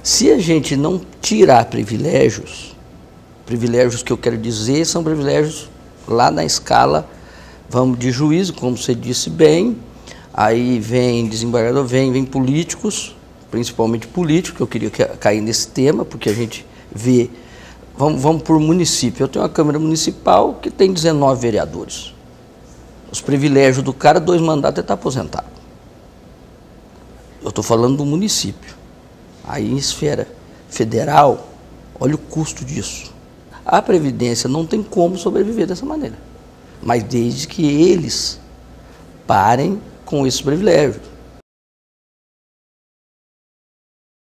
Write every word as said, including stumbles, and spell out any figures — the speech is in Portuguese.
Se a gente não tirar privilégios, privilégios que eu quero dizer são privilégios lá na escala, vamos de juízo, como você disse bem, aí vem desembargador, vem, vem políticos, principalmente políticos, que eu queria cair nesse tema, porque a gente vê, vamos, vamos por município, eu tenho uma Câmara Municipal que tem dezenove vereadores. Os privilégios do cara, dois mandatos, ele está aposentado. Eu estou falando do município. Aí em esfera federal, olha o custo disso. A Previdência não tem como sobreviver dessa maneira, mas desde que eles parem com esses privilégios.